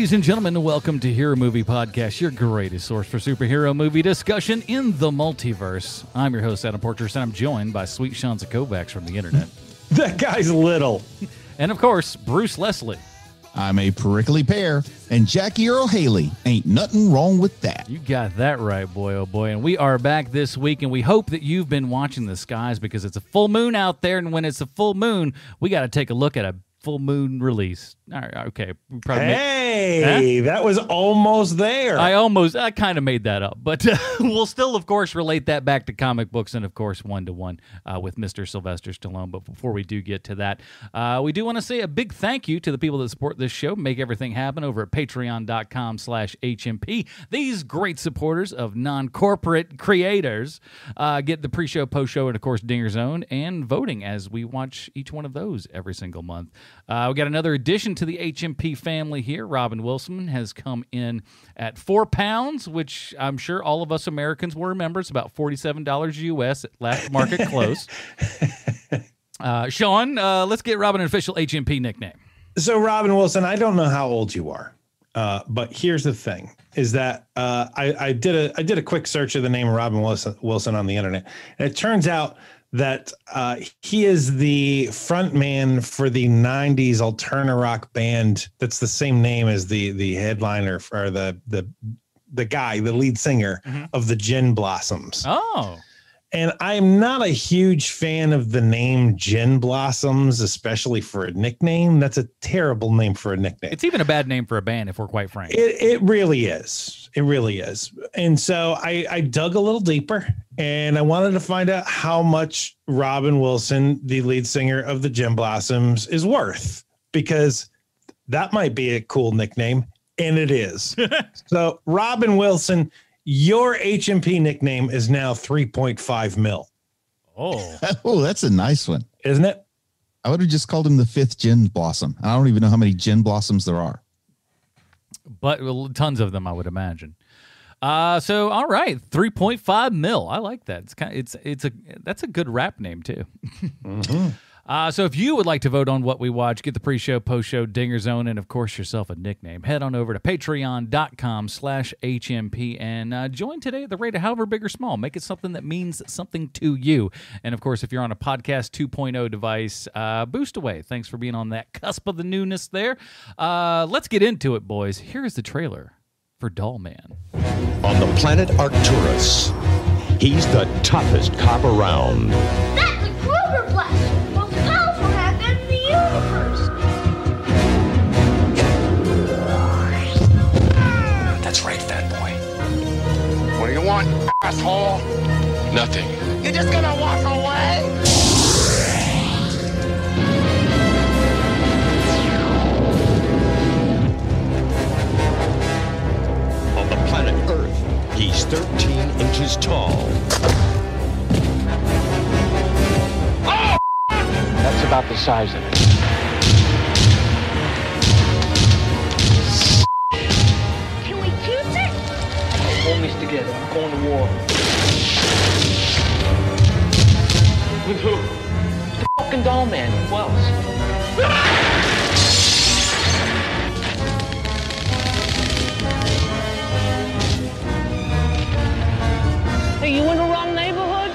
Ladies and gentlemen, welcome to Hero Movie Podcast, your greatest source for superhero movie discussion in the multiverse. I'm your host, Adam Portress, and I'm joined by Sweet Shanza Kovacs from the internet. That guy's little. And of course, Bruce Leslie. I'm a prickly pear, and Jackie Earl Haley. Ain't nothing wrong with that. You got that right, boy, oh boy. And we are back this week, and we hope that you've been watching the skies because it's a full moon out there, and when it's a full moon, we got to take a look at a full moon release. All right, okay. That was almost there. I kind of made that up, but we'll still, of course, relate that back to comic books and, of course, one-to-one with Mr. Sylvester Stallone. But before we do get to that, we do want to say a big thank you to the people that support this show, make everything happen over at patreon.com/HMP. These great supporters of non-corporate creators get the pre-show, post-show, and, of course, Dinger Zone and voting as we watch each one of those every single month. We got another addition to the HMP family here. Robin Wilson has come in at £4, which I'm sure all of us Americans will remember. It's about $47 US at last market close. Sean, let's get Robin an official HMP nickname. So, Robin Wilson, I don't know how old you are, but here's the thing: is that I did a quick search of the name Robin Wilson on the internet, and it turns out that he is the front man for the 90s alterna rock band that's the same name as the headliner or the guy, the lead singer of the Gin Blossoms. Oh. And I'm not a huge fan of the name Gin Blossoms, especially for a nickname. That's a terrible name for a nickname. It's even a bad name for a band, if we're quite frank. It really is. It really is. And so I dug a little deeper, and I wanted to find out how much Robin Wilson, the lead singer of the Gin Blossoms, is worth, because that might be a cool nickname, and it is. So, Robin Wilson, your HMP nickname is now 3.5 mil. Oh, that's a nice one. Isn't it? I would have just called him the fifth Gin Blossom. I don't even know how many Gin Blossoms there are. But tons of them, I would imagine. So, all right, 3.5 mil. I like that. That's a good rap name, too. Mm-hmm. So if you would like to vote on what we watch, get the pre-show, post-show, Dinger Zone, and, of course, yourself a nickname, head on over to patreon.com/HMP and join today at the rate of however big or small. Make it something that means something to you. And, of course, if you're on a Podcast 2.0 device, boost away. Thanks for being on that cusp of the newness there. Let's get into it, boys. Here's the trailer for Dollman. On the planet Arcturus, he's the toughest cop around. That's a Kroger Blast! Most powerful half in the universe! That's right, fat boy. What do you want, asshole? Nothing. You're just gonna walk away? On the planet Earth, he's 13 inches tall. Oh! That's about the size of it. Can we choose it? Homies together. I'm going to war. With who? The fucking Dollman. Who else? Hey, you in the wrong neighborhood?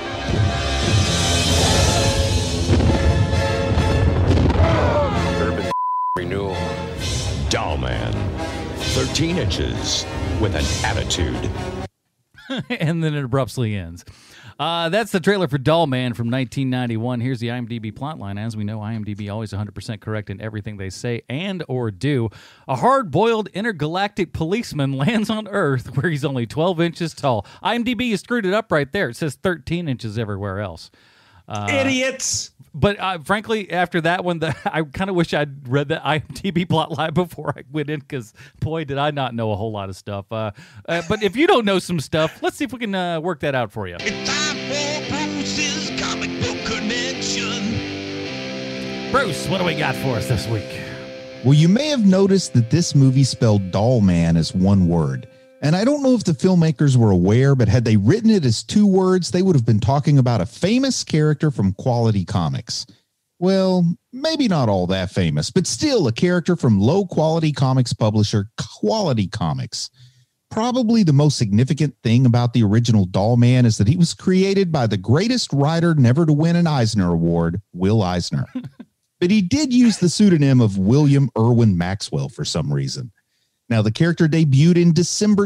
Urban renewal. Dollman. 13 inches with an attitude. And then it abruptly ends. That's the trailer for Dollman from 1991. Here's the IMDb plotline. As we know, IMDb always 100% correct in everything they say and or do. A hard-boiled intergalactic policeman lands on Earth where he's only 12 inches tall. IMDb has screwed it up right there. It says 13 inches everywhere else. Idiots. But frankly, after that one, I kind of wish I'd read the IMDb plotline before I went in, because, boy, did I not know a whole lot of stuff. But if you don't know some stuff, let's see if we can work that out for you. It's time for Bruce's Comic Book Connection. Bruce, what do we got for us this week? Well, you may have noticed that this movie spelled Dollman as one word. And I don't know if the filmmakers were aware, but had they written it as two words, they would have been talking about a famous character from Quality Comics. Well, maybe not all that famous, but still a character from low-quality comics publisher Quality Comics. Probably the most significant thing about the original Dollman is that he was created by the greatest writer never to win an Eisner Award, Will Eisner. But he did use the pseudonym of William Irwin Maxwell for some reason. Now, the character debuted in December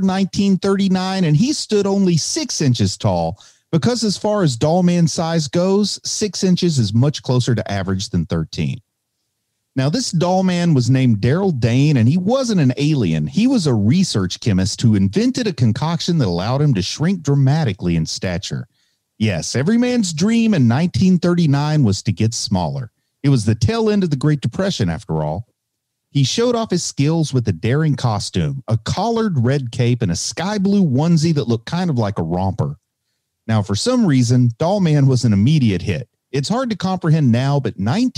1939, and he stood only 6 inches tall, because as far as Dollman size goes, 6 inches is much closer to average than 13. Now, this Dollman was named Darrell Dane, and he wasn't an alien. He was a research chemist who invented a concoction that allowed him to shrink dramatically in stature. Yes, every man's dream in 1939 was to get smaller. It was the tail end of the Great Depression, after all. He showed off his skills with a daring costume, a collared red cape, and a sky blue onesie that looked kind of like a romper. Now, for some reason, Dollman was an immediate hit. It's hard to comprehend now, but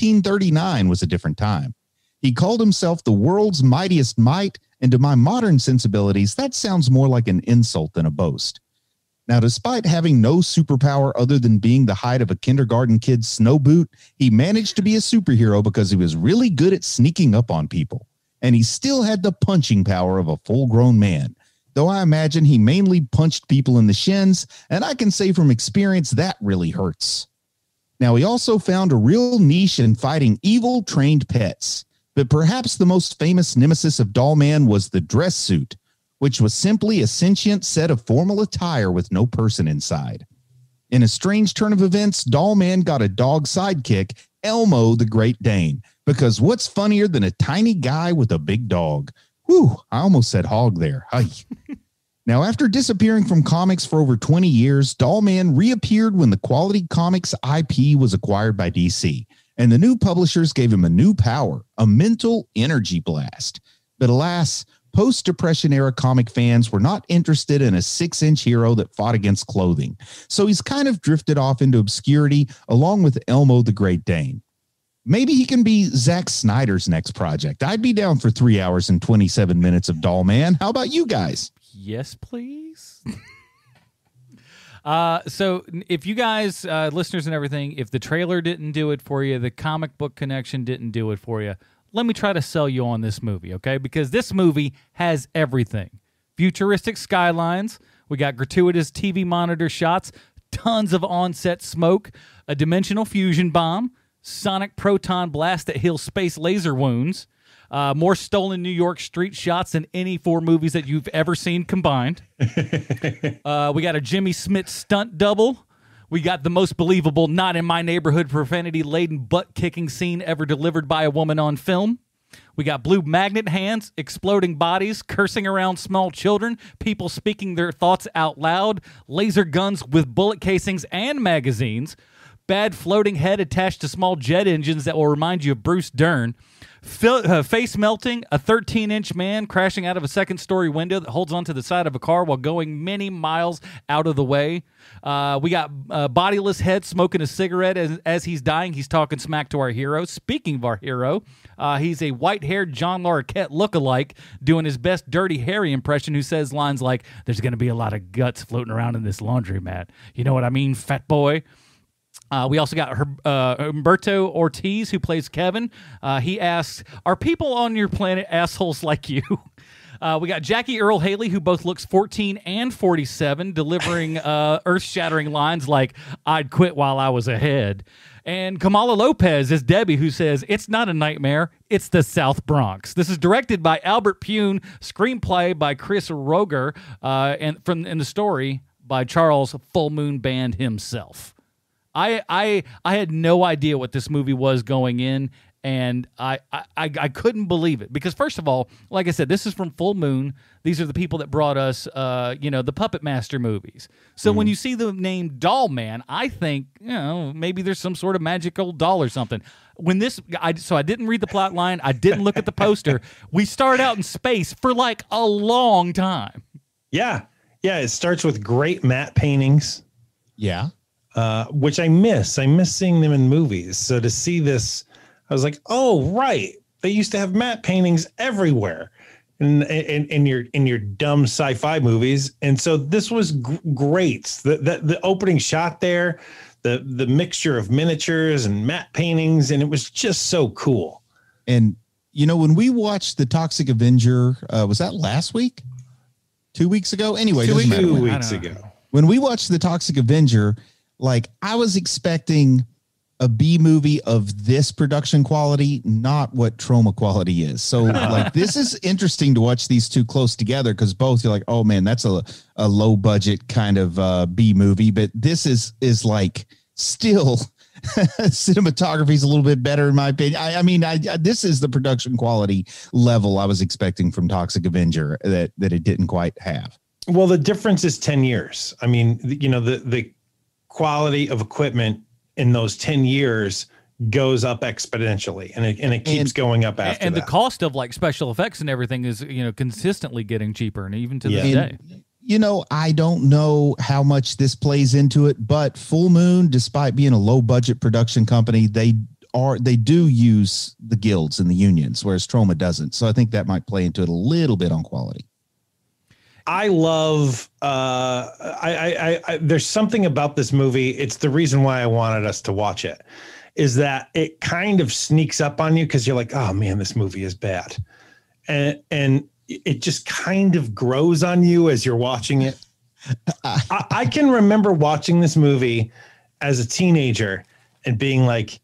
1939 was a different time. He called himself the world's mightiest might, and to my modern sensibilities, that sounds more like an insult than a boast. Now, despite having no superpower other than being the height of a kindergarten kid's snow boot, he managed to be a superhero because he was really good at sneaking up on people. And he still had the punching power of a full-grown man, though I imagine he mainly punched people in the shins, and I can say from experience that really hurts. Now, he also found a real niche in fighting evil, trained pets. But perhaps the most famous nemesis of Dollman was the dress suit, which was simply a sentient set of formal attire with no person inside. In a strange turn of events, Dollman got a dog sidekick, Elmo the Great Dane, because what's funnier than a tiny guy with a big dog? Whew, I almost said hog there. Hi. Now, after disappearing from comics for over 20 years, Dollman reappeared when the Quality Comics IP was acquired by DC, and the new publishers gave him a new power, a mental energy blast. But alas, post-Depression era comic fans were not interested in a 6-inch hero that fought against clothing, so he's kind of drifted off into obscurity along with Elmo the Great Dane. Maybe he can be Zack Snyder's next project. I'd be down for 3 hours and 27 minutes of Dollman. How about you guys? Yes, please. So if you guys, listeners and everything, if the trailer didn't do it for you, the comic book connection didn't do it for you, let me try to sell you on this movie, okay? Because this movie has everything. Futuristic skylines. We got gratuitous TV monitor shots, tons of on-set smoke, a dimensional fusion bomb, sonic proton blast that heals space laser wounds, more stolen New York street shots than any 4 movies that you've ever seen combined. We got a Jimmy Smith stunt double. We got the most believable not in my neighborhood profanity-laden butt-kicking scene ever delivered by a woman on film. We got blue magnet hands, exploding bodies, cursing around small children, people speaking their thoughts out loud, laser guns with bullet casings and magazines, bad floating head attached to small jet engines that will remind you of Bruce Dern, face melting, a 13-inch man crashing out of a second-story window that holds onto the side of a car while going many miles out of the way. We got a bodiless head smoking a cigarette as he's dying. He's talking smack to our hero. Speaking of our hero, he's a white-haired John Larroquette lookalike doing his best Dirty Harry impression, who says lines like, "There's going to be a lot of guts floating around in this laundromat. You know what I mean, fat boy?" We also got Humberto Ortiz, who plays Kevin. He asks, "Are people on your planet assholes like you?" We got Jackie Earle Haley, who both looks 14 and 47, delivering earth-shattering lines like, "I'd quit while I was ahead." And Kamala Lopez is Debbie, who says, "It's not a nightmare, it's the South Bronx." This is directed by Albert Pune, screenplay by Chris Roger, and in the story by Charles Full Moon Band himself. I had no idea what this movie was going in, and I couldn't believe it. Because, first of all, like I said, this is from Full Moon. These are the people that brought us, the Puppet Master movies. So when you see the name Dollman, I think, maybe there's some sort of magical doll or something. So I didn't read the plot line. I didn't look at the poster. We start out in space for like a long time. Yeah. Yeah, it starts with great matte paintings. Yeah. Which I miss. I miss seeing them in movies. So to see this, I was like, oh, right. They used to have matte paintings everywhere in your dumb sci-fi movies. And so this was great. The opening shot there, the mixture of miniatures and matte paintings, and it was just so cool. And when we watched the Toxic Avenger, was that last week? 2 weeks ago? Anyway, 2 weeks ago. When we watched the Toxic Avenger, like I was expecting a B movie of this production quality, not what Trauma quality is. So like, this is interesting to watch these two close together, because both you're like, oh man, that's a low budget kind of B movie, but this is like still cinematography is a little bit better in my opinion. I mean, this is the production quality level I was expecting from Toxic Avenger that it didn't quite have. Well, the difference is 10 years. I mean, the quality of equipment in those 10 years goes up exponentially, and it keeps going up after and that. The cost of like special effects and everything is, consistently getting cheaper, and even to this day. I don't know how much this plays into it, but Full Moon, despite being a low budget production company, they do use the guilds and the unions, whereas Troma doesn't. So I think that might play into it a little bit on quality. I love there's something about this movie. It's the reason why I wanted us to watch it, is that it kind of sneaks up on you because you're like, oh man, this movie is bad. And it just kind of grows on you as you're watching it. I can remember watching this movie as a teenager and being like,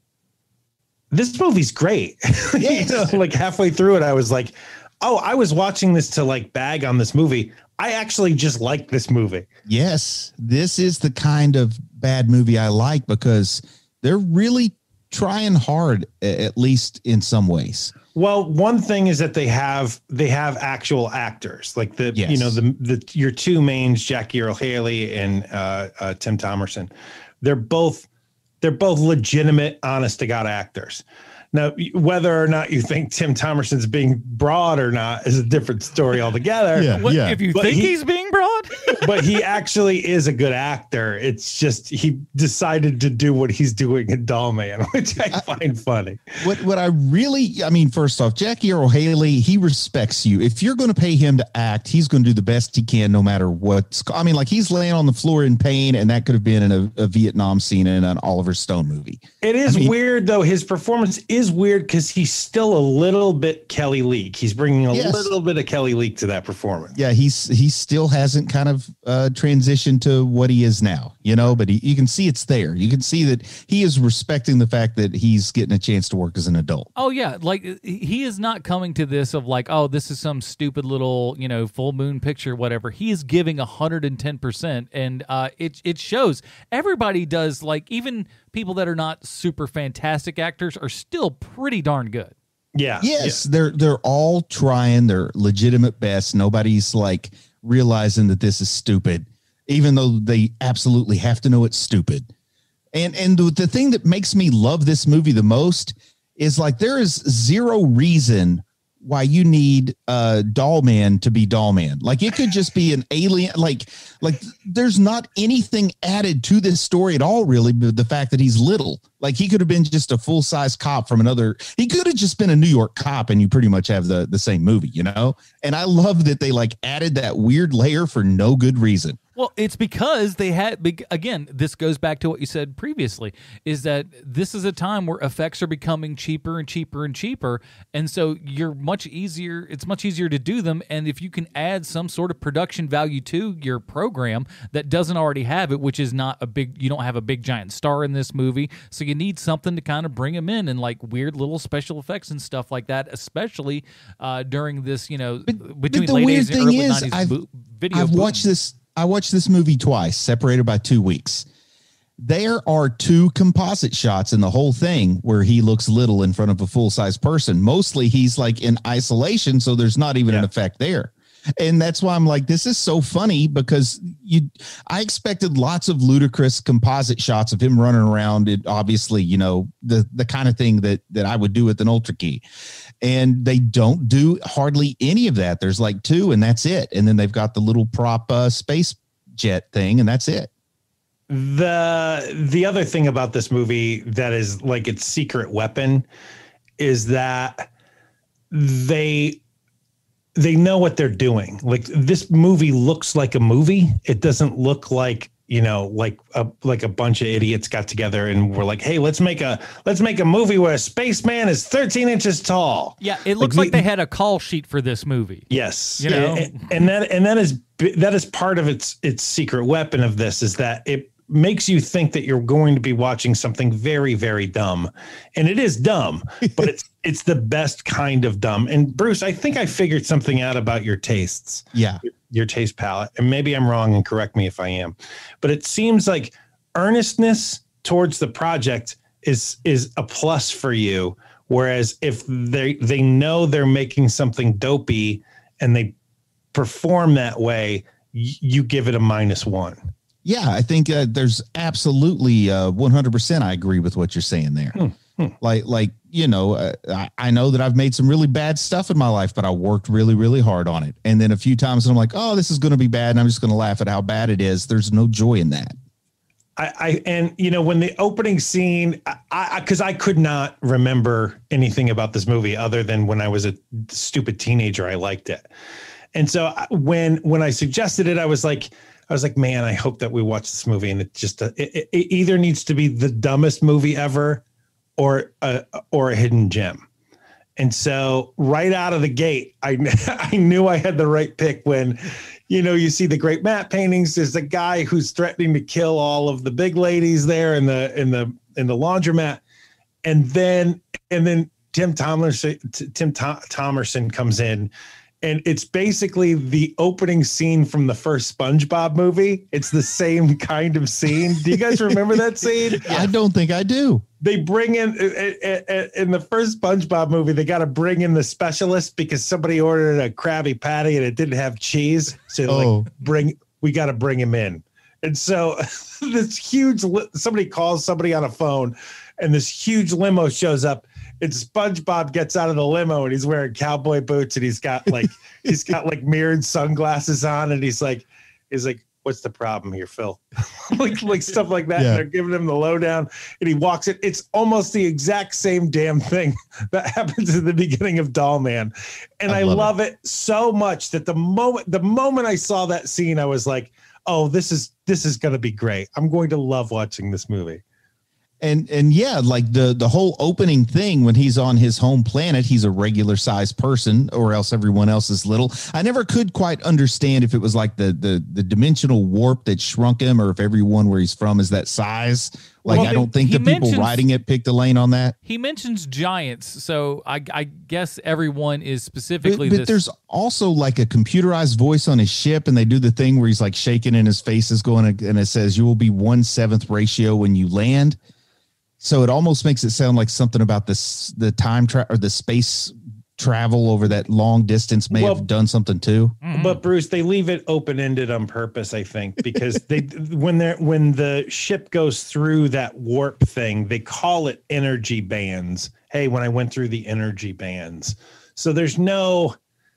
this movie's great. Yes. Like halfway through it, I was like, oh, I was watching this to like bag on this movie. I actually just like this movie. Yes, this is the kind of bad movie I like, because they're really trying hard, at least in some ways. Well, one thing is that they have actual actors, like your two mains, Jackie Earle Haley and Tim Thomerson. They're both legitimate, honest to God actors. Now, whether or not you think Tim Thomerson's being broad or not is a different story altogether. If you think he's being broad, but he actually is a good actor. It's just he decided to do what he's doing in Dollman, which I find funny. What I mean, first off, Jackie Earle Haley, he respects you. If you're going to pay him to act, he's going to do the best he can, no matter what. I mean, like, he's laying on the floor in pain, and that could have been in a Vietnam scene in an Oliver Stone movie. It is weird, though. His performance is weird because he's still a little bit Kelly Leak. He's bringing a little bit of Kelly Leak to that performance. Yeah, he still hasn't kind of transitioned to what he is now, but you can see it's there. You can see that he is respecting the fact that he's getting a chance to work as an adult. Oh yeah, like he is not coming to this of like, oh, this is some stupid little, full moon picture, whatever. He is giving 110%, and it shows. Everybody does, like, even people that are not super fantastic actors are still pretty darn good. Yeah. Yes, they're all trying their legitimate best. Nobody's like realizing that this is stupid, even though they absolutely have to know it's stupid. And the thing that makes me love this movie the most is, like, there is zero reason why you need Dollman to be Dollman. Like, it could just be an alien. Like there's not anything added to this story at all, really, but the fact that he's little. Like, he could have been just a full-size cop from another. He could have just been a New York cop, and you pretty much have the same movie, And I love that they like added that weird layer for no good reason. Well, it's because they had, again, this goes back to what you said previously, is that this is a time where effects are becoming cheaper and cheaper and cheaper. And so it's much easier to do them. And if you can add some sort of production value to your program that doesn't already have it, which is not you don't have a big giant star in this movie. So you need something to kind of bring them in, and like weird little special effects and stuff like that, especially during this, between late 80s and early 90s video. I watched this movie twice, separated by 2 weeks. There are two composite shots in the whole thing where he looks little in front of a full-size person. Mostly he's like in isolation, so there's not even an effect there. And that's why I'm like, this is so funny, because I expected lots of ludicrous composite shots of him running around. It obviously, the kind of thing that I would do with an Ultra Key. And they don't do hardly any of that. There's like two, and that's it. And then they've got the little prop space jet thing, and that's it. The other thing about this movie that is like its secret weapon is that they know what they're doing. Like, this movie looks like a movie. It doesn't look like like a bunch of idiots got together and were like, hey, let's make a movie where a spaceman is 13 inches tall. Yeah, it looks like they had a call sheet for this movie. Yes. You know? And that is part of its secret weapon of this, is that it makes you think that you're going to be watching something very, very dumb. And it is dumb, but it's the best kind of dumb. And Bruce, I think I figured something out about your tastes. Yeah. Your taste palette. And maybe I'm wrong, and correct me if I am. But it seems like earnestness towards the project is a plus for you. Whereas if they know they're making something dopey and they perform that way, you give it a -1. Yeah, I think there's absolutely 100%. I agree with what you're saying there. Like I know that I've made some really bad stuff in my life, but I worked really, really hard on it. And then a few times I'm like, oh, this is going to be bad, and I'm just going to laugh at how bad it is. There's no joy in that. When the opening scene, because I could not remember anything about this movie other than when I was a stupid teenager, I liked it. And so when I suggested it, I was like, man, I hope that we watch this movie, and it either needs to be the dumbest movie ever or a hidden gem. And so right out of the gate, I knew I had the right pick when, you see the great matte paintings. There's a guy who's threatening to kill all of the big ladies there in the laundromat. And then Tim Thomerson comes in. And it's basically the opening scene from the first SpongeBob movie. It's the same kind of scene. Do you guys remember that scene? I don't think I do. They bring in the first SpongeBob movie, they got to bring in the specialist because somebody ordered a Krabby Patty and it didn't have cheese. So we got to bring him in. And so this huge, somebody calls somebody on a phone and this huge limo shows up. And SpongeBob gets out of the limo and he's wearing cowboy boots and he's got mirrored sunglasses on, and he's like, what's the problem here, Phil? like stuff like that. Yeah. And they're giving him the lowdown, and he walks in. It's almost the exact same damn thing that happens at the beginning of Dollman. And I love it so much that the moment I saw that scene, I was like, oh, this is going to be great. I'm going to love watching this movie. And yeah, like the whole opening thing when he's on his home planet, he's a regular sized person, or else everyone else is little. I never could quite understand if it was like the dimensional warp that shrunk him, or if everyone where he's from is that size. Like, I don't think the people writing it picked a lane on that. He mentions giants, so I guess everyone is specifically but there's also like a computerized voice on his ship, and they do the thing where he's like shaking and his face is going, and it says you will be 1/7 ratio when you land. So it almost makes it sound like something about the time or the space travel over that long distance may have done something too. But Bruce, they leave it open-ended on purpose, I think, because when the ship goes through that warp thing, they call it energy bands. Hey, when I went through the energy bands. So there's no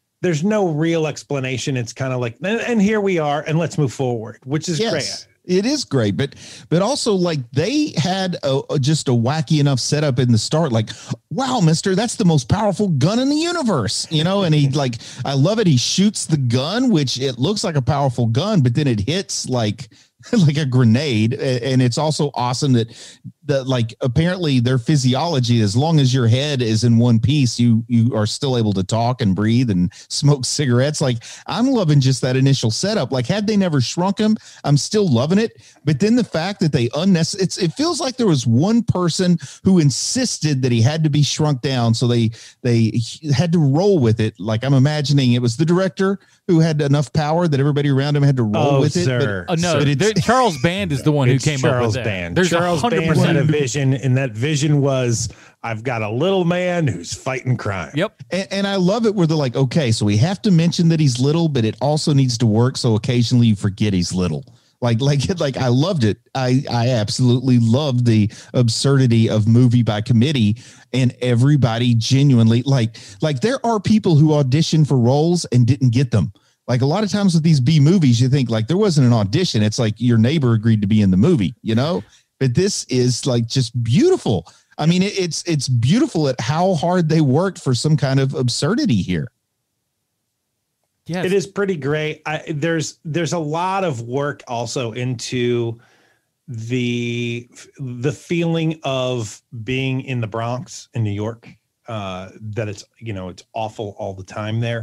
real explanation. It's kind of like, and here we are, and let's move forward, which is great. It is great, but also like they had just a wacky enough setup in the start. Like, wow, mister, that's the most powerful gun in the universe, and he I love it. He shoots the gun, which it looks like a powerful gun, but then it hits like a grenade. And it's also awesome that apparently their physiology, as long as your head is in one piece, you are still able to talk and breathe and smoke cigarettes. Like, I'm loving just that initial setup. Like, had they never shrunk him, I'm still loving it. But then the fact that they it feels like there was one person who insisted that he had to be shrunk down. So they had to roll with it. Like, I'm imagining it was the director who had enough power that everybody around him had to roll with sir. it. But Charles Band is the one who came up with that. Band. There's Charles 100% Band had a vision, and that vision was, I've got a little man who's fighting crime. Yep. And I love it where they're like, okay, so we have to mention that he's little, but it also needs to work. So occasionally you forget he's little. Like I loved it. I absolutely loved the absurdity of movie by committee, and everybody genuinely like there are people who audition for roles and didn't get them. Like, a lot of times with these B movies, you think like there wasn't an audition. It's like your neighbor agreed to be in the movie, but this is like just beautiful. I mean, it's beautiful at how hard they worked for some kind of absurdity here. Yes. It is pretty great. There's a lot of work also into the feeling of being in the Bronx in New York, that it's awful all the time there.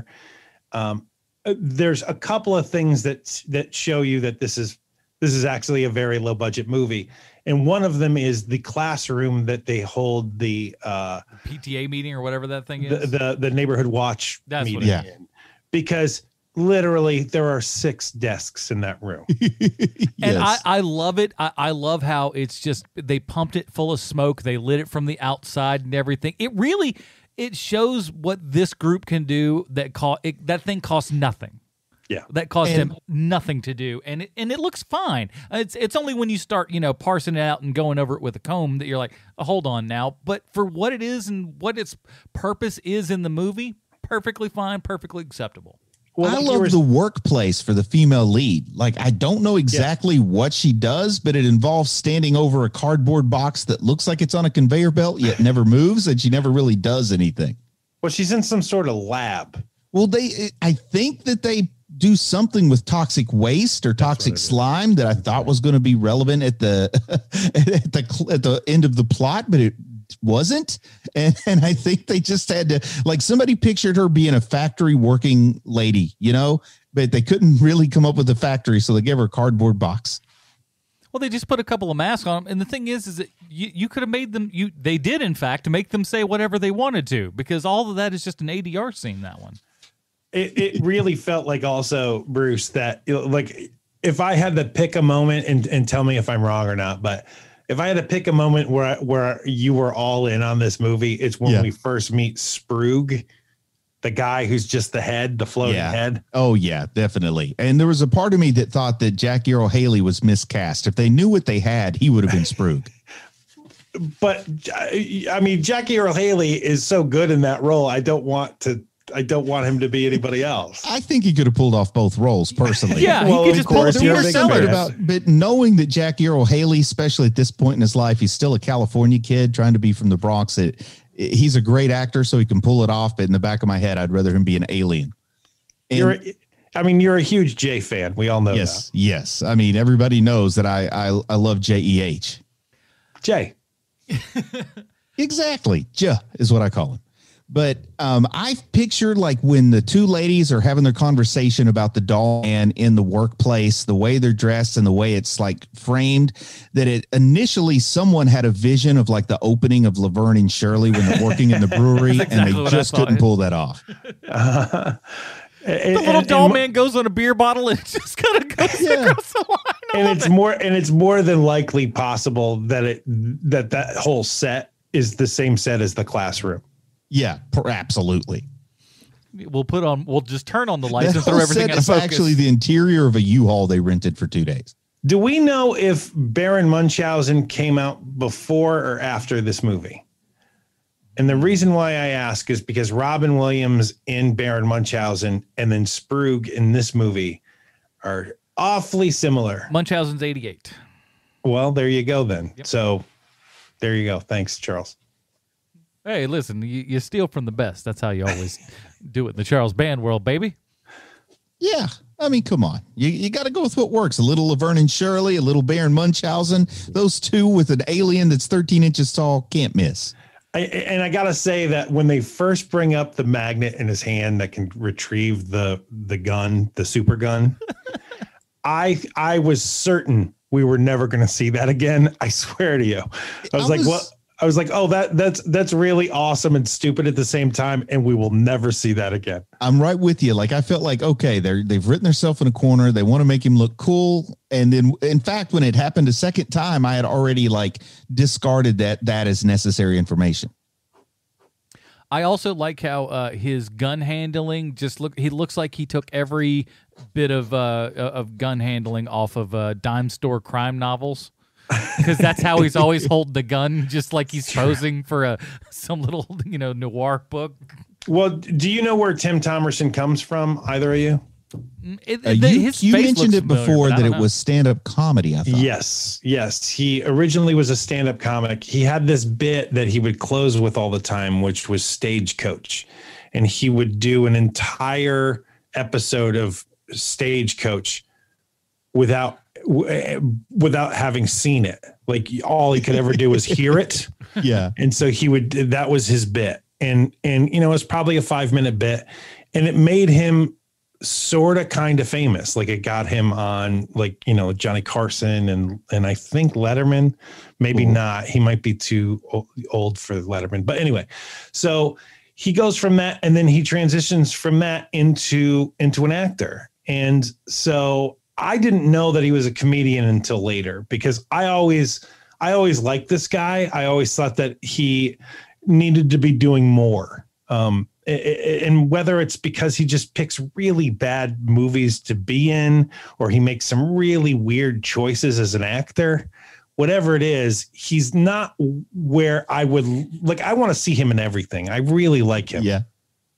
There's a couple of things that show you that this is actually a very low budget movie. And one of them is the classroom that they hold the PTA meeting or whatever that thing is. The neighborhood watch meeting in. Because literally there are 6 desks in that room. Yes. And I love it. I love how it's just, they pumped it full of smoke. They lit it from the outside and everything. It shows what this group can do. That thing costs nothing. Yeah, that cost him nothing to do, and it looks fine. It's only when you start parsing it out and going over it with a comb that you're like, oh, hold on now. But for what it is and what its purpose is in the movie, perfectly fine, perfectly acceptable. Well, I love the workplace for the female lead. Like, I don't know exactly what she does, but it involves standing over a cardboard box that looks like it's on a conveyor belt, yet never moves, and she never really does anything. Well, she's in some sort of lab. Well, I think that they do something with toxic waste or toxic slime that I thought was going to be relevant at the at the end of the plot, but it wasn't. And I think they just had to, like, somebody pictured her being a factory working lady, but they couldn't really come up with a factory, so they gave her a cardboard box. Well, they just put a couple of masks on them, and the thing is that you could have made them. They did, in fact, make them say whatever they wanted to, because all of that is just an ADR scene. That one. It really felt like also, Bruce, that like if I had to pick a moment and tell me if I'm wrong or not, but if I had to pick a moment where you were all in on this movie, it's when we first meet Sprug, the guy who's just the head, the floating head. Oh yeah, definitely. And there was a part of me that thought that Jackie Earle Haley was miscast. If they knew what they had, he would have been Sprug. But I mean, Jackie Earle Haley is so good in that role. I don't want him to be anybody else. I think he could have pulled off both roles personally. Yeah, well, he could just pull the Peter Sellers. But knowing that Jackie Earle Haley, especially at this point in his life, he's still a California kid trying to be from the Bronx. He's a great actor, so he can pull it off. But in the back of my head, I'd rather him be an alien. You're a huge Jay fan. We all know that. Yes. I mean, everybody knows that I love JEH. Jay. Exactly. J is what I call him. But I've pictured, like, when the two ladies are having their conversation about the Dollman in the workplace, the way they're dressed and the way it's like framed, that it initially someone had a vision of like the opening of Laverne and Shirley when they're working in the brewery, and they just couldn't pull that off. The little Dollman goes on a beer bottle and just kind of goes across the line. And it's more than likely possible that that whole set is the same set as the classroom. Yeah, absolutely. We'll just turn on the lights and throw everything out of focus. It's actually the interior of a U-Haul they rented for 2 days. Do we know if Baron Munchausen came out before or after this movie? And the reason why I ask is because Robin Williams in Baron Munchausen and then Sprug in this movie are awfully similar. Munchausen's 88. Well, there you go then. Yep. So there you go. Thanks, Charles. Hey, listen, you steal from the best. That's how you always do it in the Charles Band world, baby. Yeah. I mean, come on. You got to go with what works. A little Laverne and Shirley, a little Baron Munchausen. Those two with an alien that's 13 inches tall, can't miss. I got to say that when they first bring up the magnet in his hand that can retrieve the gun, the super gun, I was certain we were never going to see that again. I swear to you. I was like, what? I was like, oh, that's really awesome and stupid at the same time, and we will never see that again. I'm right with you. Like, I felt like, okay, they've written themselves in a corner. They want to make him look cool. And then, in fact, when it happened a second time, I had already like discarded that as necessary information. I also like how his gun handling he looks like he took every bit of gun handling off of dime store crime novels. Because that's how he's always holding the gun, just like he's posing for some little noir book. Well, do you know where Tim Thomerson comes from? Either of you? You mentioned it before that it was stand-up comedy. I thought. Yes. He originally was a stand-up comic. He had this bit that he would close with all the time, which was Stagecoach, and he would do an entire episode of Stagecoach without having seen it. Like all he could ever do was hear it. Yeah. And so that was his bit. And it was probably a 5-minute bit, and it made him sort of kind of famous. Like it got him on Johnny Carson and I think Letterman, maybe not. He might be too old for Letterman, but anyway, so he goes from that, and then he transitions from that into an actor. And so I didn't know that he was a comedian until later, because I always liked this guy. I always thought that he needed to be doing more. And whether it's because he just picks really bad movies to be in, or he makes some really weird choices as an actor, whatever it is, he's not where I would like. I want to see him in everything. I really like him. Yeah.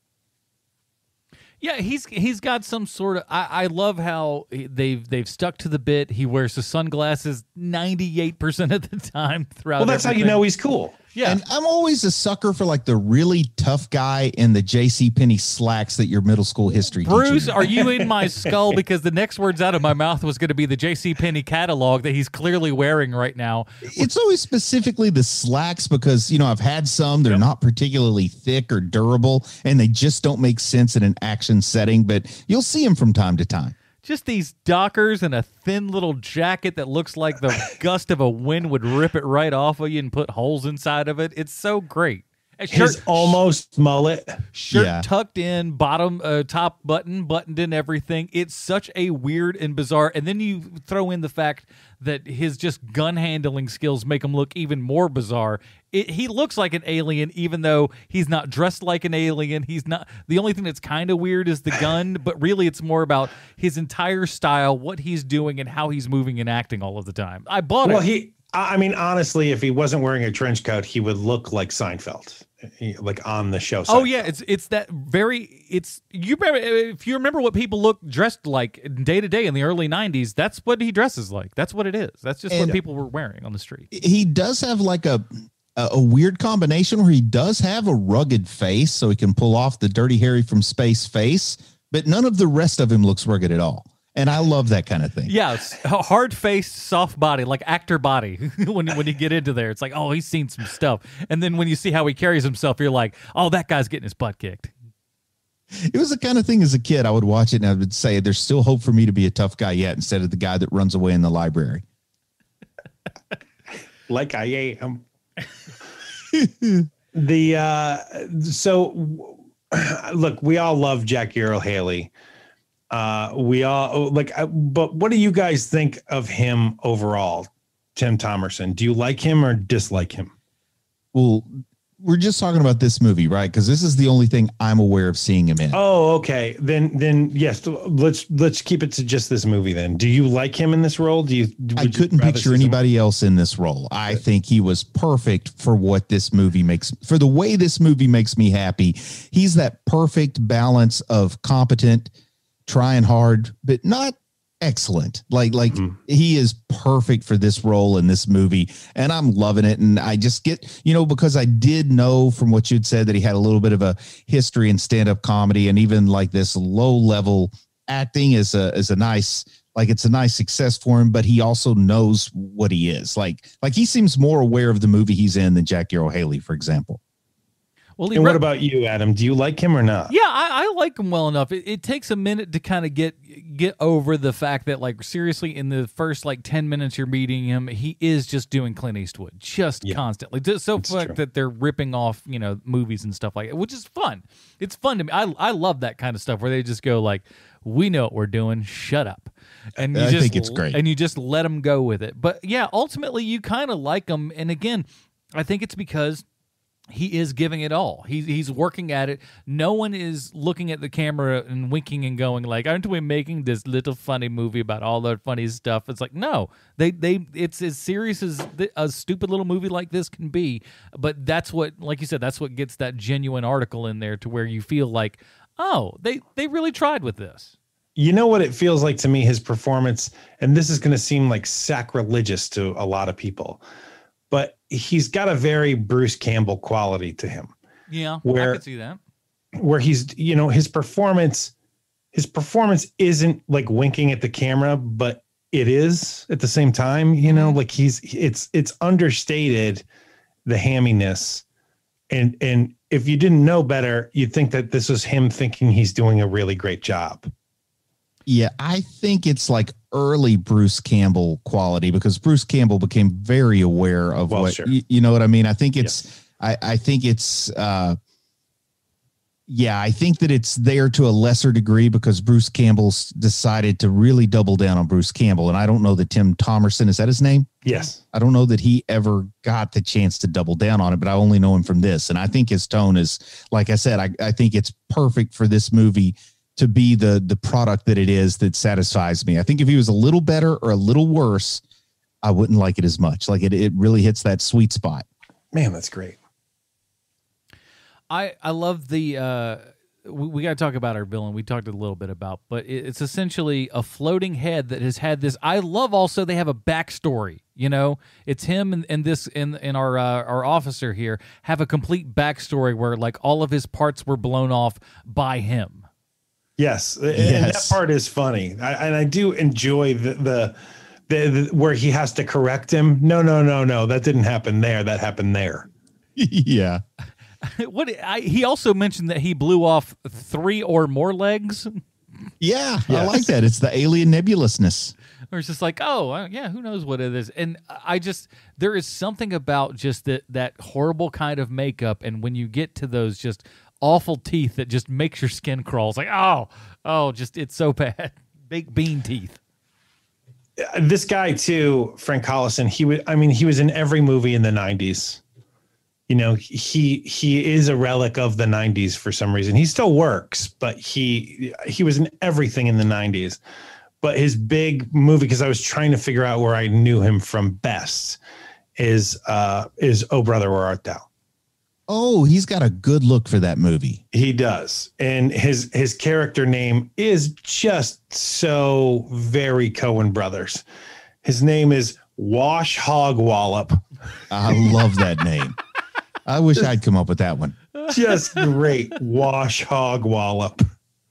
Yeah, he's got some sort of. I love how they've stuck to the bit. He wears the sunglasses 98% of the time throughout. Well, that's everything. how you know he's cool. Yeah, And I'm always a sucker for like the really tough guy in the JCPenney slacks that your middle school history Bruce, teacher. are you in my skull? Because the next words out of my mouth was going to be the JCPenney catalog that he's clearly wearing right now. It's always specifically the slacks because, I've had some. They're not particularly thick or durable, and they just don't make sense in an action setting, but you'll see them from time to time. Just these Dockers and a thin little jacket that looks like the gust of a wind would rip it right off of you and put holes inside of it. It's so great. His almost mullet. Shirt tucked in, bottom, top buttoned in everything. It's such a weird and bizarre. And then you throw in the fact that his just gun handling skills make him look even more bizarre. He looks like an alien, even though he's not dressed like an alien. He's not. The only thing that's kind of weird is the gun, but really it's more about his entire style, what he's doing, and how he's moving and acting all of the time. I bought it. I mean, honestly, if he wasn't wearing a trench coat, he would look like Seinfeld, like on the show. Seinfeld. Oh yeah, it's that very. You remember, if you remember what people look dressed like day to day in the early '90s. That's what he dresses like. That's what it is. That's just what people were wearing on the street. He does have like a weird combination where he does have a rugged face, so he can pull off the Dirty Harry from Space face, but none of the rest of him looks rugged at all. And I love that kind of thing. Yeah, it's hard-faced, soft body, like actor body. when you get into there, it's like, oh, he's seen some stuff. And then when you see how he carries himself, you're like, oh, that guy's getting his butt kicked. It was the kind of thing as a kid, I would watch it and I would say, there's still hope for me to be a tough guy yet, instead of the guy that runs away in the library. Like I am. So look, we all love Jackie Earle Haley. We all but what do you guys think of him overall, Tim Thomerson? Do you like him or dislike him? Well, we're just talking about this movie, right? Because this is the only thing I'm aware of seeing him in. Oh, okay. Then yes, let's keep it to just this movie. Then, do you like him in this role? I couldn't picture anybody else in this role. I think he was perfect for what this movie for the way this movie makes me happy. He's that perfect balance of competent, trying hard, but not excellent. Like he is perfect for this role in this movie, and I'm loving it. And I just get, because I did know from what you'd said that he had a little bit of a history in stand-up comedy, and even like this low-level acting is a nice, it's a nice success for him, but he also knows what he is. Like he seems more aware of the movie he's in than Jackie Earle Haley, for example. Well, and what about you, Adam? Do you like him or not? Yeah, I like him well enough. It takes a minute to kind of get over the fact that, seriously, in the first 10 minutes you're meeting him, he is just doing Clint Eastwood, constantly. Just so fucked that they're ripping off, movies and stuff like that, which is fun. It's fun to me. I love that kind of stuff where they just go we know what we're doing. Shut up. And I think it's great. And you just let them go with it. But yeah, ultimately you kind of like him. And again, I think it's because he is giving it all. He's working at it. No one is looking at the camera and winking and going aren't we making this little funny movie about all the funny stuff? It's no, it's as serious as a stupid little movie like this can be. But that's what, like you said, that's what gets that genuine article in there to where you feel oh, they really tried with this. You know what it feels like to me, his performance, and this is going to seem sacrilegious to a lot of people, but he's got a very Bruce Campbell quality to him. Yeah, I could see that. Where he's, his performance his performance isn't like winking at the camera, but it is at the same time, you know, like it's understated, the hamminess. And if you didn't know better, you'd think that this was him thinking he's doing a really great job. Yeah, I think it's like early Bruce Campbell quality, because Bruce Campbell became very aware of you know what I mean? I think it's, I think it's, I think that it's there to a lesser degree because Bruce Campbell's decided to really double down on Bruce Campbell. And I don't know that Tim Thomerson, is that his name? Yes. I don't know that he ever got the chance to double down on it, but I only know him from this. And I think his tone is, like I said, I think it's perfect for this movie to be the product that it is that satisfies me. I think if he was a little better or a little worse, I wouldn't like it as much. Like it really hits that sweet spot. Man, that's great. I love the we got to talk about our villain. We talked a little bit about, but it's essentially a floating head that has had this. I love also they have a backstory. You know, it's him and this and our officer here have a complete backstory where like all of his parts were blown off by him. Yes, and that part is funny. I do enjoy the where he has to correct him. No, that didn't happen there. That happened there. Yeah. He also mentioned that he blew off 3 or more legs. Yeah, yes. I like that. It's the alien nebulousness. Or it's just like, oh, yeah, who knows what it is. And there is something about just that horrible kind of makeup. And when you get to those just awful teeth that just makes your skin crawl. It's like, just it's so bad. Big bean teeth. This guy too, Frank Collison, he was in every movie in the 90s. You know, he is a relic of the 90s for some reason. He still works, but he was in everything in the 90s. But his big movie, because I was trying to figure out where I knew him from best, is Oh Brother, Where Art Thou? Oh, he's got a good look for that movie. He does. And his character name is just so very Coen Brothers. His name is Wash Hog Wallop. I love that name. I wish I'd come up with that one. Just great. Wash Hog Wallop.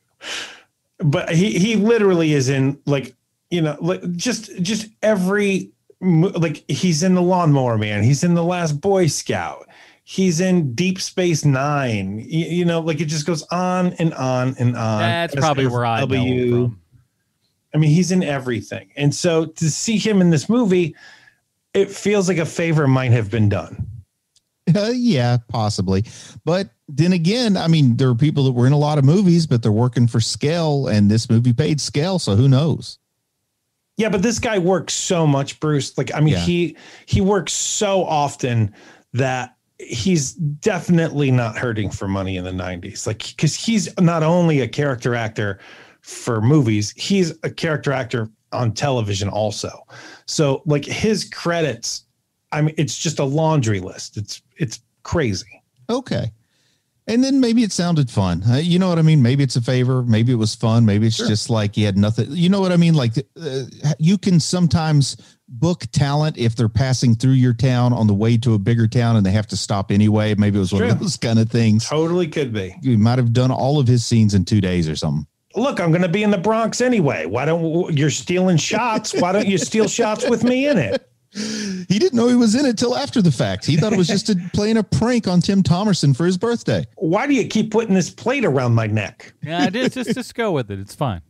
But he literally is in like, you know, like just every, like he's in The Lawnmower Man. He's in The Last Boy Scout. He's in Deep Space Nine. You know, like it just goes on and on and on. That's probably where I know him from. I mean, he's in everything. And so to see him in this movie, it feels like a favor might have been done. Yeah, possibly. But then again, I mean, there are people that were in a lot of movies, but they're working for scale, and this movie paid scale, so who knows? Yeah, but this guy works so much, Bruce. Like, I mean, he works so often that he's definitely not hurting for money in the 90s. Like, because he's not only a character actor for movies, he's a character actor on television also. So, like, his credits, I mean, it's just a laundry list. It's crazy. Okay. And then maybe it sounded fun. You know what I mean? Maybe it's a favor. Maybe it was fun. Maybe it's just like he had nothing. You know what I mean? Like you can sometimes book talent if they're passing through your town on the way to a bigger town and they have to stop anyway. Maybe it was one of those kind of things. Totally could be. You might have done all of his scenes in 2 days or something. Look, I'm going to be in the Bronx anyway. Why don't you're stealing shots? Why don't you steal shots with me in it? He didn't know he was in it till after the fact. He thought it was just playing a prank on Tim Thomerson for his birthday. Why do you keep putting this plate around my neck? Yeah, I did. Just go with it. It's fine.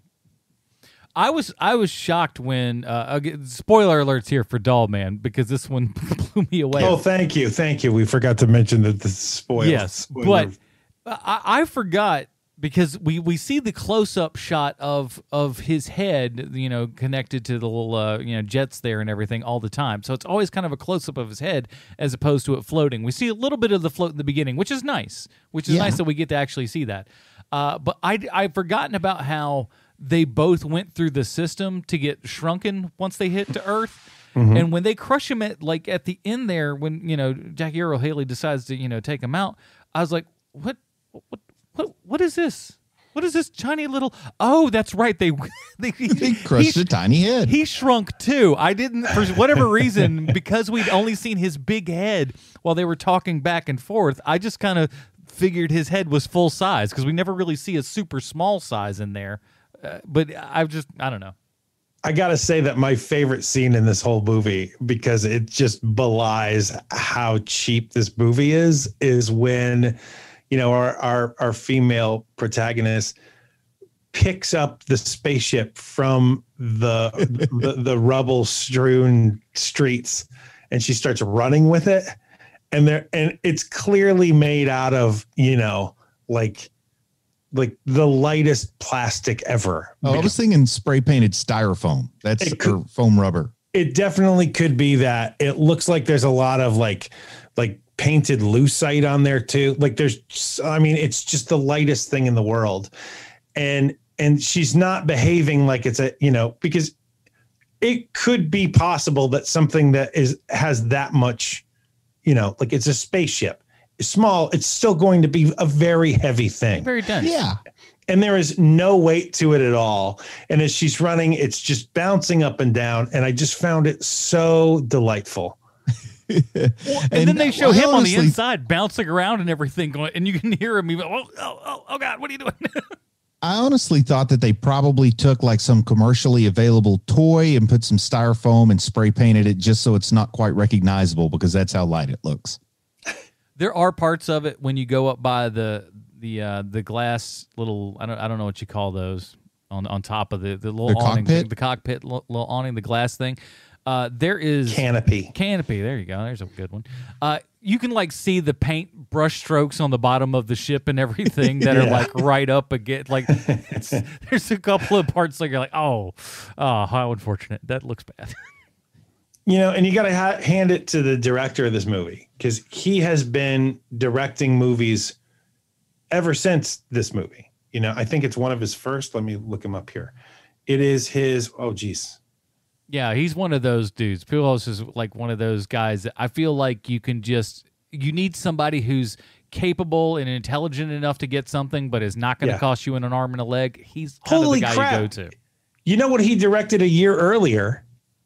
I was shocked when spoiler alerts here for Dollman because this one blew me away. Oh, thank you. We forgot to mention that the spoiler. Yes, but I forgot. Because we see the close-up shot of his head, you know, connected to the little, jets there and everything all the time. So it's always kind of a close-up of his head as opposed to it floating. We see a little bit of the float in the beginning, which is nice. Nice that we get to actually see that. But I've forgotten about how they both went through the system to get shrunken once they hit to Earth. Mm-hmm. And when they crush him at the end there, when, Jackie Earle Haley decides to, take him out, I was like, what is this? What is this tiny little? Oh, that's right. They crushed a tiny head. He shrunk too. I didn't, for whatever reason, because we'd only seen his big head while they were talking back and forth. I just kind of figured his head was full size because we never really see a super small size in there. But I don't know. I got to say that my favorite scene in this whole movie, because it just belies how cheap this movie is when, our female protagonist picks up the spaceship from the rubble strewn streets and she starts running with it. And it's clearly made out of, like the lightest plastic ever. Oh, I was thinking spray painted styrofoam. That's foam rubber. It definitely could be that. It looks like there's a lot of like painted lucite on there too. Like it's just the lightest thing in the world. And she's not behaving like it's because it could be possible that something that has that much, like it's a spaceship. Small, it's still going to be a very heavy thing. Very dense. Yeah. And there is no weight to it at all. And as she's running, it's just bouncing up and down. And I just found it so delightful. And then they show him on the inside bouncing around and everything going, and you can hear him even, oh God, what are you doing? I honestly thought that they probably took like some commercially available toy and put some styrofoam and spray painted it just so it's not quite recognizable, because that's how light it looks. There are parts of it when you go up by the glass little, I don't know what you call those on top of the little awning, cockpit? the cockpit little awning, the glass thing. There is Canopy. There you go. There's a good one. You can like see the paint brush strokes on the bottom of the ship and everything that are like right up against. Like there's a couple of parts like you're like, oh, how unfortunate. That looks bad. And you got to hand it to the director of this movie, because he has been directing movies ever since this movie. I think it's one of his first. Let me look him up here. It is his. Oh, geez. Yeah, he's one of those dudes. Pujols is like one of those guys that I feel like you need somebody who's capable and intelligent enough to get something, but is not going to cost you an arm and a leg. He's kind of the guy you go to. You know what he directed a year earlier?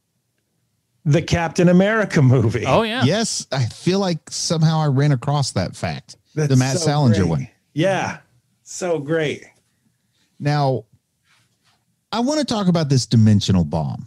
The Captain America movie. Oh, yeah. Yes, I feel like somehow I ran across that fact. The Matt Salinger one. Yeah, so great. Now, I want to talk about this dimensional bomb.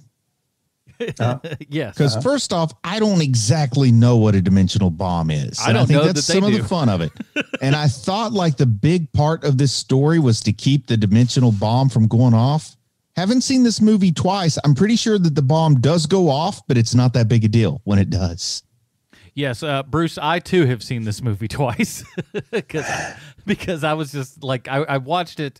Yes. Because first off, I don't exactly know what a dimensional bomb is. I don't think know that's that they some of do. the fun of it. And I thought like the big part of this story was to keep the dimensional bomb from going off. Haven't seen this movie twice. I'm pretty sure that the bomb does go off, but it's not that big a deal when it does. Yes, Bruce, I too have seen this movie twice because I was just like, I watched it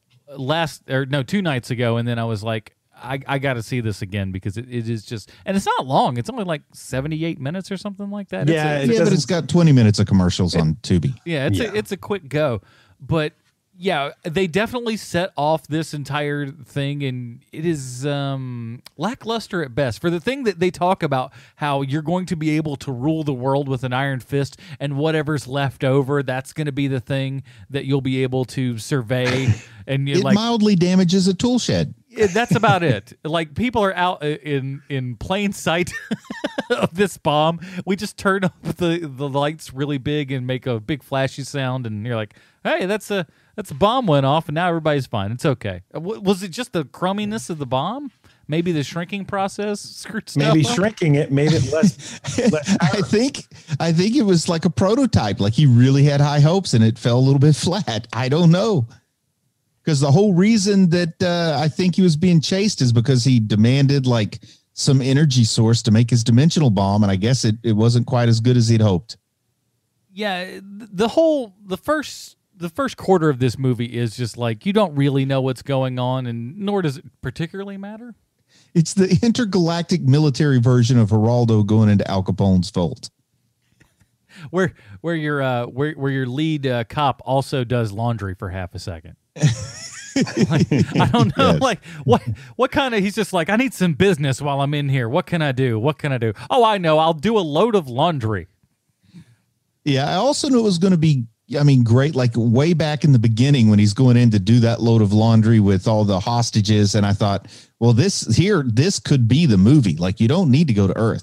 2 nights ago, and then I was like, I got to see this again because it is just, and it's not long. It's only like 78 minutes or something like that. Yeah, but it's got 20 minutes of commercials on Tubi. Yeah, it's a quick go, but yeah, they definitely set off this entire thing, and it is lackluster at best. For the thing that they talk about, how you're going to be able to rule the world with an iron fist, and whatever's left over, that's going to be the thing that you'll be able to survey. And it mildly damages a tool shed. That's about it. Like, people are out in plain sight of this bomb. We just turn up the lights really big and make a big flashy sound, and you're like, hey, that's a bomb went off, and now everybody's fine. It's okay. Was it just the crumminess of the bomb? Maybe the shrinking process screwed stuff Maybe up? Shrinking it made it less. I think it was like a prototype. Like he really had high hopes, and it fell a little bit flat. I don't know. Because the whole reason that I think he was being chased is because he demanded like some energy source to make his dimensional bomb, and I guess it wasn't quite as good as he'd hoped. Yeah, the first quarter of this movie is just like you don't really know what's going on, and nor does it particularly matter. It's the intergalactic military version of Geraldo going into Al Capone's vault. Where your lead cop also does laundry for half a second. Like, I don't know. Yes. Like what kind of, he's just like, I need some business while I'm in here. What can I do? Oh, I know. I'll do a load of laundry. Yeah. I also knew it was going to be, great. Like way back in the beginning when he's going in to do that load of laundry with all the hostages. And I thought, well, this could be the movie. Like you don't need to go to Earth.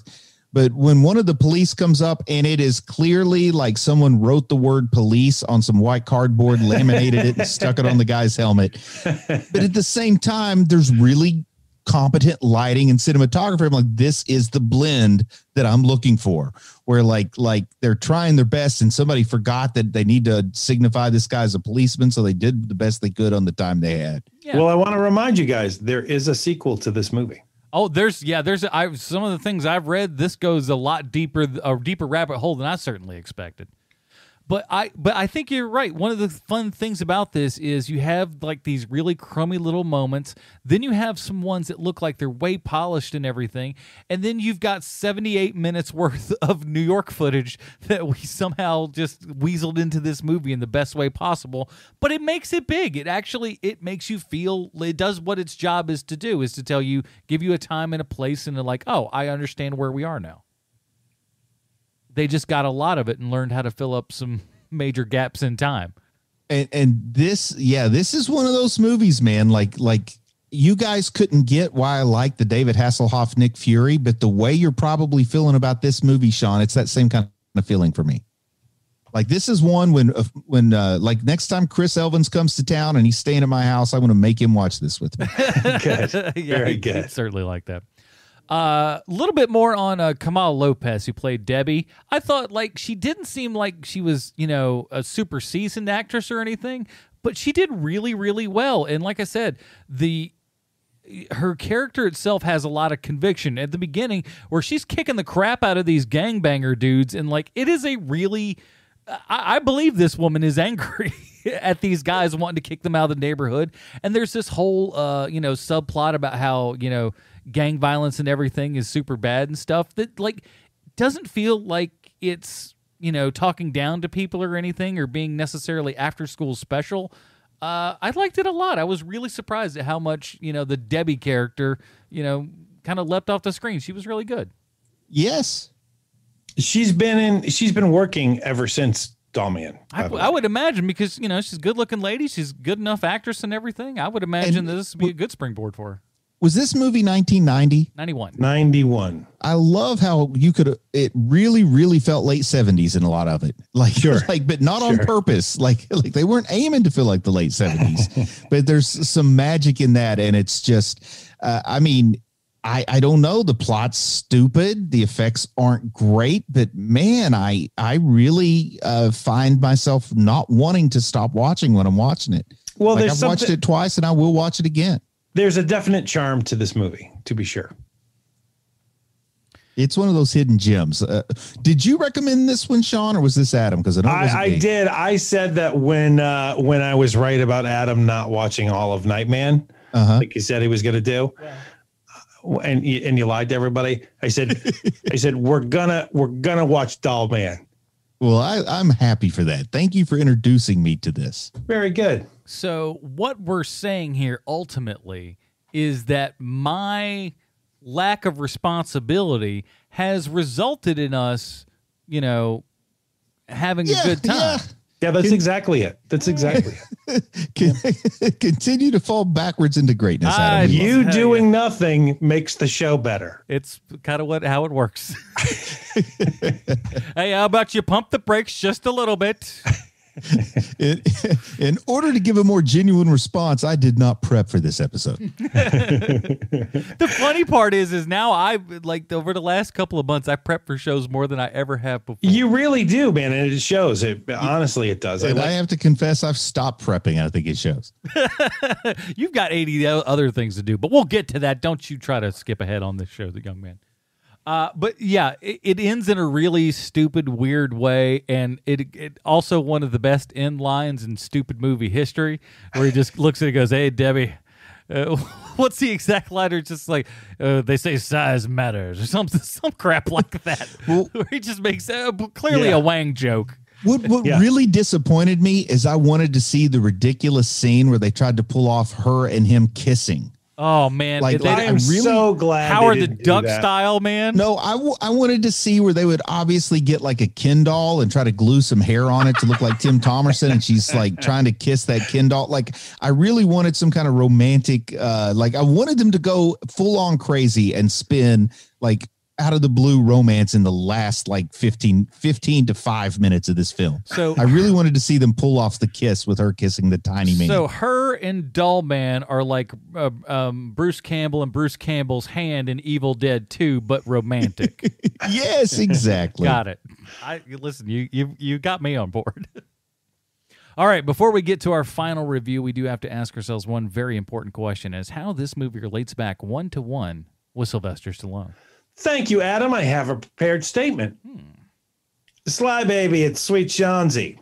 But when one of the police comes up and it is clearly like someone wrote the word police on some white cardboard, laminated it and stuck it on the guy's helmet. But at the same time, there's really competent lighting and cinematography. I'm like, this is the blend that I'm looking for, where like they're trying their best and somebody forgot that they need to signify this guy's a policeman. So they did the best they could on the time they had. Yeah. Well, I want to remind you guys, there is a sequel to this movie. Oh, there's some of the things I've read. This goes a deeper rabbit hole than I certainly expected. But I think you're right. One of the fun things about this is you have like these really crummy little moments. Then you have some ones that look like they're way polished and everything. And then you've got 78 minutes worth of New York footage that we somehow just weaseled into this movie in the best way possible. But it makes it big. It makes you feel, it does what its job is to do, is to tell you, give you a time and a place and like, oh, I understand where we are now. They just got a lot of it and learned how to fill up some major gaps in time. And this is one of those movies, man. Like you guys couldn't get why I like the David Hasselhoff, Nick Fury, but the way you're probably feeling about this movie, Sean, it's that same kind of feeling for me. Like this is one when like next time Chris Evans comes to town and he's staying at my house, I want to make him watch this with me. Good. Yeah, Very good. Certainly like that. A little bit more on Kamal Lopez, who played Debbie. I thought like she didn't seem like she was, a super seasoned actress or anything, but she did really, really well. And like I said, her character itself has a lot of conviction at the beginning, where she's kicking the crap out of these gangbanger dudes, and like it is a really, I believe this woman is angry at these guys wanting to kick them out of the neighborhood. And there's this whole, subplot about how gang violence and everything is super bad and stuff that like doesn't feel like it's talking down to people or anything or being necessarily after school special. I liked it a lot. I was really surprised at how much the Debbie character kind of leapt off the screen. She was really good. Yes, she's been working ever since Dollman. I would imagine, because she's a good looking lady, she's good enough actress and everything. I would imagine that this would be a good springboard for her. Was this movie 1990? 91. I love how it really, really felt late 70s in a lot of it. Like, sure. But not on purpose. Like they weren't aiming to feel like the late 70s, but there's some magic in that. And it's just, I don't know. The plot's stupid. The effects aren't great, but man, I really find myself not wanting to stop watching when I'm watching it. Well, I've watched it twice and I will watch it again. There's a definite charm to this movie, to be sure. It's one of those hidden gems. Did you recommend this one, Sean, or was this Adam? Because I did. I said that when I was right about Adam not watching all of Nightman, like he said he was going to do, and you lied to everybody. I said we're gonna watch Dollman. Well, I'm happy for that. Thank you for introducing me to this. Very good. So what we're saying here ultimately is that my lack of responsibility has resulted in us, having a good time. Yeah, that's exactly it. That's exactly it. Continue to fall backwards into greatness, Adam. You doing nothing makes the show better. It's kind of how it works. Hey, how about you pump the brakes just a little bit? In order to give a more genuine response, I did not prep for this episode. The funny part is now I've over the last couple of months, I prep for shows more than I ever have before. You really do, man. And it shows. Honestly, it does. And I have to confess, I've stopped prepping. I think it shows. You've got 80 other things to do, but we'll get to that. Don't you try to skip ahead on this show, the young man. But yeah, it ends in a really stupid, weird way, and it also one of the best end lines in stupid movie history, where he just looks at it and goes, "Hey, Debbie, what's the exact line? It's just like they say size matters or some crap like that." Well, where he just makes clearly a Wang joke. What really disappointed me is I wanted to see the ridiculous scene where they tried to pull off her and him kissing. Oh man! I am so glad. Howard the Duck style, man. No, I wanted to see where they would obviously get like a Ken doll and try to glue some hair on it to look like Tim Thomerson, and she's like trying to kiss that Ken doll. Like I really wanted some kind of romantic. Like I wanted them to go full on crazy and spin like out of the blue romance in the last like 15 to 5 minutes of this film. So I really wanted to see them pull off the kiss with her kissing the tiny man. So her and Dollman are like Bruce Campbell and Bruce Campbell's hand in Evil Dead 2, but romantic. Yes, exactly. Got it. Listen, you got me on board. All right, before we get to our final review, we do have to ask ourselves one very important question: is how this movie relates back 1-to-1 with Sylvester Stallone. Thank you, Adam. I have a prepared statement. Sly Baby, it's Sweet Chauncey.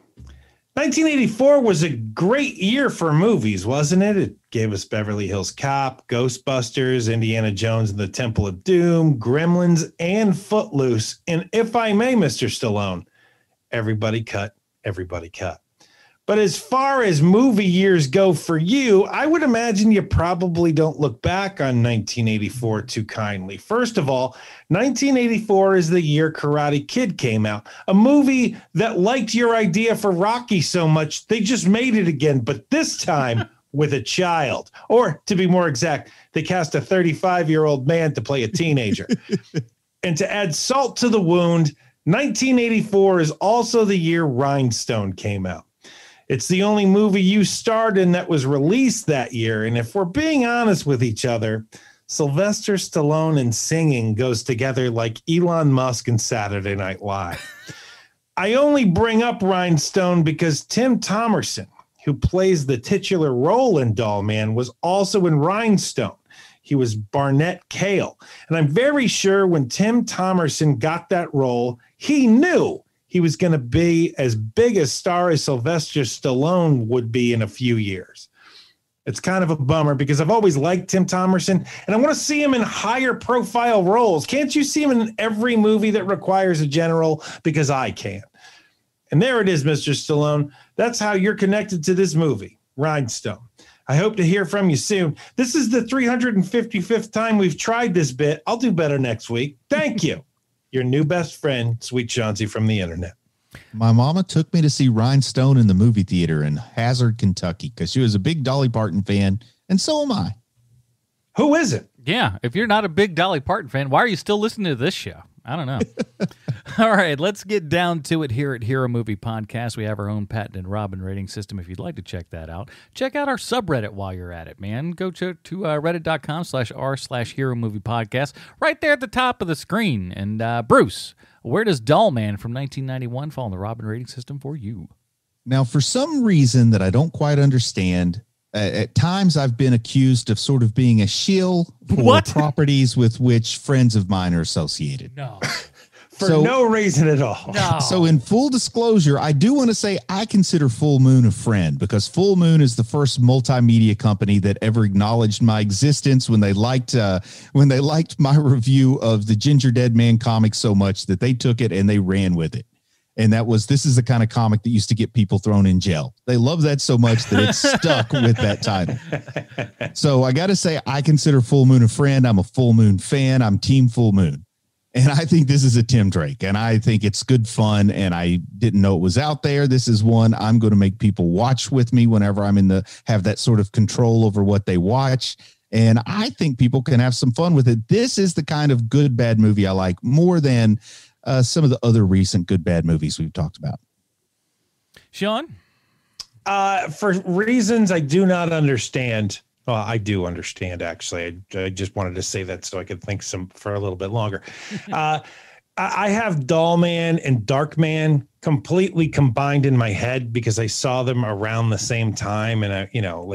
1984 was a great year for movies, wasn't it? It gave us Beverly Hills Cop, Ghostbusters, Indiana Jones and the Temple of Doom, Gremlins, and Footloose. And if I may, Mr. Stallone, everybody cut, everybody cut. But as far as movie years go for you, I would imagine you probably don't look back on 1984 too kindly. First of all, 1984 is the year Karate Kid came out, a movie that liked your idea for Rocky so much, they just made it again, but this time with a child. Or to be more exact, they cast a 35-year-old man to play a teenager. And to add salt to the wound, 1984 is also the year Rhinestone came out. It's the only movie you starred in that was released that year. And if we're being honest with each other, Sylvester Stallone and singing goes together like Elon Musk and Saturday Night Live. I only bring up Rhinestone because Tim Thomerson, who plays the titular role in Dollman, was also in Rhinestone. He was Barnett Cale. And I'm very sure when Tim Thomerson got that role, he knew he was going to be as big a star as Sylvester Stallone would be in a few years. It's kind of a bummer because I've always liked Tim Thomerson and I want to see him in higher profile roles. Can't you see him in every movie that requires a general? Because I can. And there it is, Mr. Stallone. That's how you're connected to this movie, Rhinestone. I hope to hear from you soon. This is the 355th time we've tried this bit. I'll do better next week. Thank you. Your new best friend, Sweet Chauncey from the internet. My mama took me to see Rhinestone in the movie theater in Hazard, Kentucky, because she was a big Dolly Parton fan, and so am I. Who is it? Yeah, if you're not a big Dolly Parton fan, why are you still listening to this show? I don't know. All right, let's get down to it here at Hero Movie Podcast. We have our own patented Robin rating system. If you'd like to check that out, check out our subreddit while you're at it, man. Go to reddit.com/r/Hero Movie Podcast right there at the top of the screen. And Bruce, where does Dollman from 1991 fall in the Robin rating system for you? Now, for some reason that I don't quite understand, at times I've been accused of sort of being a shill for properties with which friends of mine are associated. No. For no reason at all. No. So in full disclosure, I do want to say I consider Full Moon a friend because Full Moon is the first multimedia company that ever acknowledged my existence when they liked my review of the Ginger Dead Man comic so much that they took it and they ran with it. And this is the kind of comic that used to get people thrown in jail. They love that so much that it's stuck with that title. So I got to say, I consider Full Moon a friend. I'm a Full Moon fan. I'm Team Full Moon. And I think this is a Tim Drake, and I think it's good fun, and I didn't know it was out there. This is one I'm going to make people watch with me whenever I'm have that sort of control over what they watch. And I think people can have some fun with it. This is the kind of good, bad movie I like more than some of the other recent good, bad movies we've talked about. Sean? For reasons I do not understand. Well, I do understand, actually. I just wanted to say that so I could think for a little bit longer. I have Dollman and Darkman completely combined in my head because I saw them around the same time. And,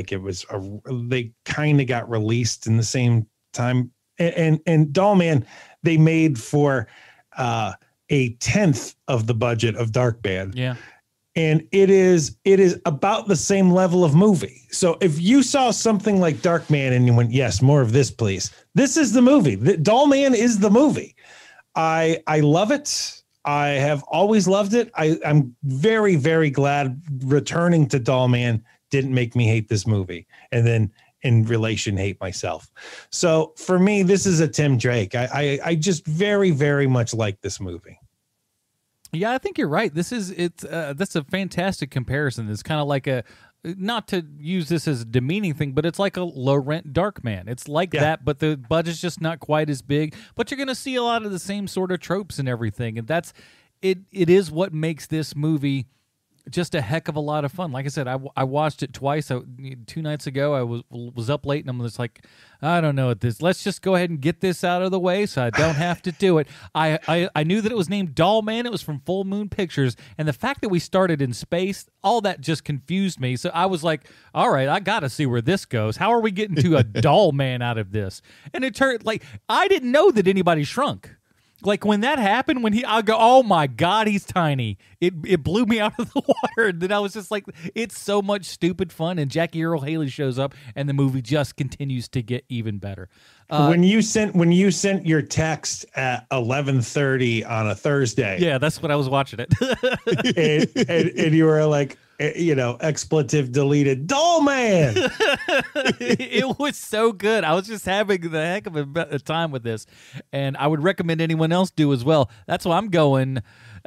they kind of got released in the same time. And Dollman, they made for a 10th of the budget of Darkman. Yeah. And it is about the same level of movie. So if you saw something like Darkman and you went, yes, more of this, please. This is the movie. Dollman is the movie. I love it. I have always loved it. I'm very, very glad returning to Dollman didn't make me hate this movie. And then in relation, hate myself. So for me, this is a Tim Drake. I just very, very much like this movie. Yeah, I think you're right. That's a fantastic comparison. It's kind of like not to use this as a demeaning thing, but it's like a low-rent Darkman. It's like that, but the budget's just not quite as big. But you're going to see a lot of the same sort of tropes and everything, and that's it. It is what makes this movie just a heck of a lot of fun. Like I said, I watched it twice. 2 nights ago, I was up late, and I'm just like, I don't know what this. Let's just go ahead and get this out of the way so I don't have to do it. I knew that it was named Dollman. It was from Full Moon Pictures, and the fact that we started in space, all that just confused me. So I was like, all right, I got to see where this goes. How are we getting to a Dollman out of this? And it turned like I didn't know that anybody shrunk. Like when that happened, I go, oh my God, he's tiny. It blew me out of the water. And then I was just like, it's so much stupid fun. And Jackie Earle Haley shows up, and the movie just continues to get even better. When you sent your text at 11:30 on a Thursday, yeah, that's when I was watching it, and you were like, expletive deleted, Dollman. It was so good. I was just having the heck of a time with this, and I would recommend anyone else do as well. That's why I'm going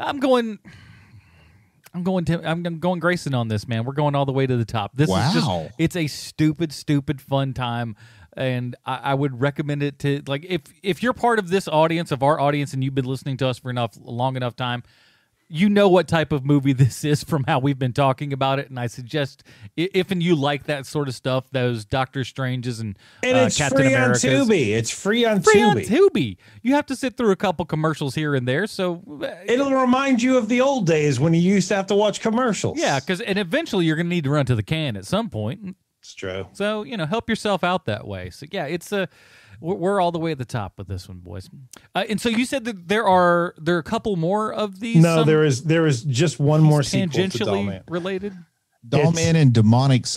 Grayson on this, man. We're going all the way to the top. This is just, it's a stupid fun time. And I would recommend it to, like, if you're part of this audience, of our audience, and you've been listening to us for long enough time, you know what type of movie this is from how we've been talking about it. And I suggest, if and you like that sort of stuff, those Doctor Stranges and it's Captain free Americas. On Tubi. It's free on Tubi. You have to sit through a couple commercials here and there, so it'll remind you of the old days when you used to have to watch commercials. Yeah, and eventually you're going to need to run to the can at some point. It's true. So, help yourself out that way. So, yeah, it's we're all the way at the top with this one, boys. And so you said that there are a couple more of these. No, there is just one more sequel to tangentially related. Dollman and demonic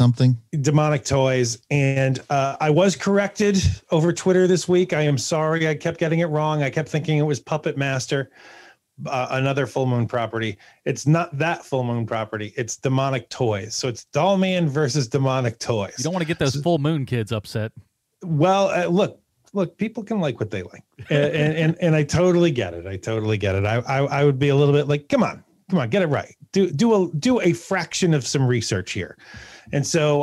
toys. And I was corrected over Twitter this week. I am sorry. I kept getting it wrong. I kept thinking it was Puppet Master. Another Full Moon property. It's not that Full Moon property. It's Demonic Toys. So it's Dollman versus Demonic Toys. You don't want to get those Full Moon kids upset. Well, look, people can like what they like, and I totally get it. I would be a little bit like, come on, get it right. Do a fraction of some research here, and so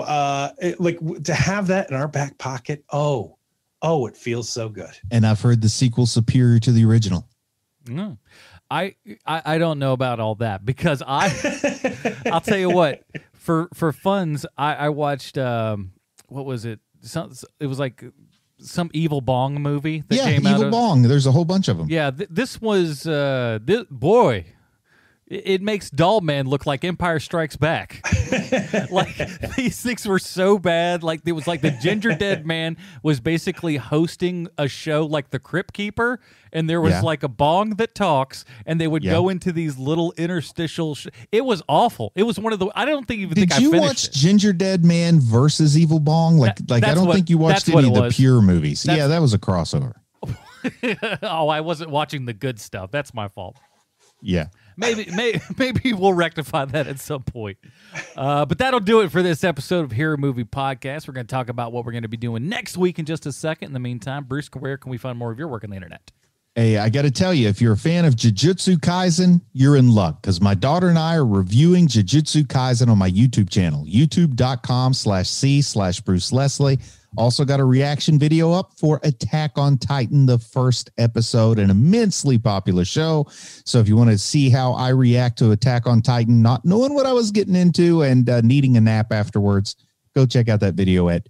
to have that in our back pocket. Oh, it feels so good. And I've heard the sequel superior to the original. No. I don't know about all that because I'll tell you what, for funds, I watched what was it? It was like some Evil Bong movie that came out. Evil Bong. There's a whole bunch of them. Yeah, this was boy. It makes Dollman look like Empire Strikes Back. Like these things were so bad. Like it was like the Ginger Dead Man was basically hosting a show like The Crypt Keeper, and there was like a bong that talks, and they would go into these little interstitial. It was awful. It was one of the. I don't think even Did think I finished you watch it. Ginger Dead Man versus Evil Bong? I don't think you watched any of the Pure movies. Yeah, that was a crossover. Oh, I wasn't watching the good stuff. That's my fault. Yeah. Maybe we'll rectify that at some point. But that'll do it for this episode of Hero Movie Podcast. We're going to talk about what we're going to be doing next week in just a second. In the meantime, Bruce, where can we find more of your work on the internet? Hey, I got to tell you, if you're a fan of Jujutsu Kaisen, you're in luck because my daughter and I are reviewing Jujutsu Kaisen on my YouTube channel, youtube.com/c/Bruce Leslie. Also got a reaction video up for Attack on Titan, the first episode, an immensely popular show. So if you want to see how I react to Attack on Titan, not knowing what I was getting into and needing a nap afterwards, go check out that video at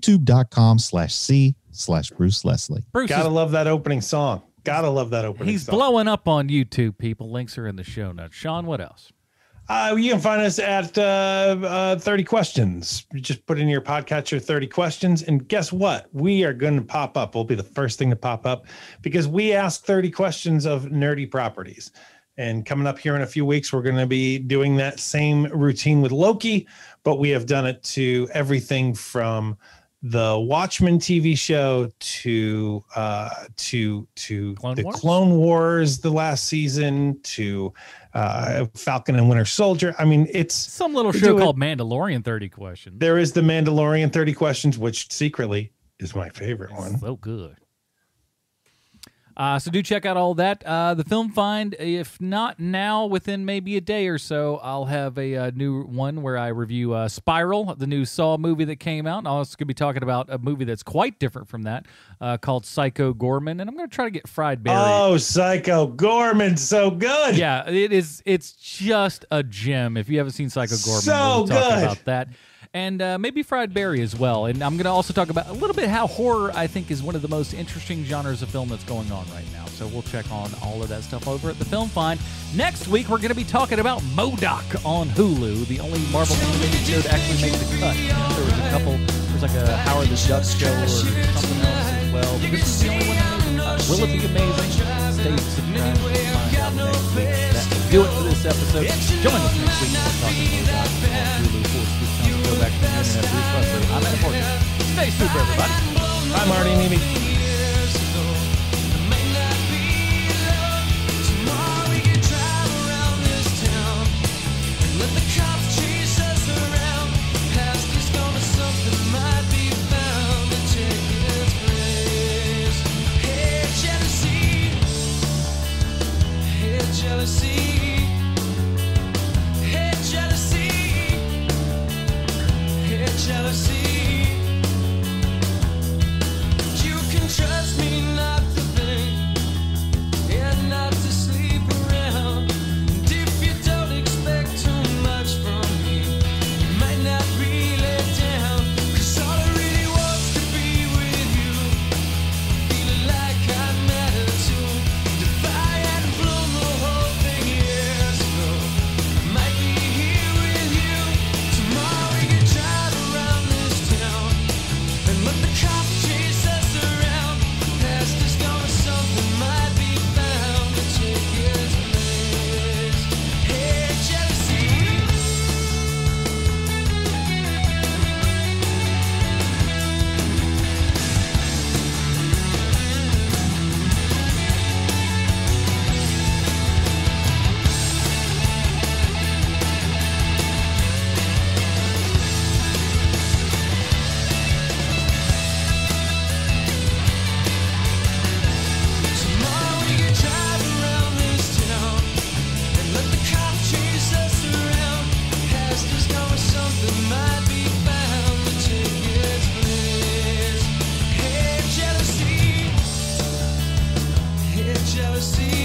youtube.com/c/Bruce Leslie. Gotta love that opening song. He's blowing up on YouTube, people. Links are in the show notes. Sean, what else? You can find us at 30 Questions. You just put in your podcatcher 30 Questions, and guess what? We are going to pop up. We'll be the first thing to pop up because we ask 30 questions of nerdy properties. And coming up here in a few weeks, we're going to be doing that same routine with Loki, but we have done it to everything from the Watchmen TV show to Clone Wars, the last season, to Falcon and Winter Soldier. I mean, it's some little show called Mandalorian 30 Questions. There is the Mandalorian 30 Questions, which secretly is my favorite one. So good. So do check out all that. The Film Find, if not now, within maybe a day or so, I'll have a new one where I review Spiral, the new Saw movie that came out. And I'm also going to be talking about a movie that's quite different from that called Psycho Gorman. And I'm going to try to get Fried Berry. Oh, Psycho Gorman's so good. Yeah, it is. It's just a gem. If you haven't seen Psycho Gorman, So we'll talk good. about that. And maybe Fried Berry as well. And I'm going to also talk about a little bit how horror, I think, is one of the most interesting genres of film that's going on right now. So we'll check on all of that stuff over at the Film Find. Next week, we're going to be talking about MODOK on Hulu, the only Marvel animated show to actually make the cut. There was a couple, there's like a Howard the Duck show or something else as well. But this is the only one that made the cut. Will it be amazing? Stay subscribed to find out next week. That will do it for this episode. Join us next week when we're talking MODOK on Hulu. Go back to the internet briefly. I'm Adam Morgan. Stay super, everybody. I'm Marty Mimi. Jealousy, you can trust me not to think and not to sleep around. And if you don't expect too much from me, you might not really down. 'Cause all I really wants to be with you, feeling like I matter too. If I hadn't blown the whole thing years ago, I might be here with you. Tomorrow we can drive around this town and let the cops chase us around. Past is gone, something might be found to take its place. Hey, jealousy. Tomorrow we can drive around this town and let the cops chase us around. Past is gone, something might be found to take its place. Hey, jealousy. Hey, jealousy.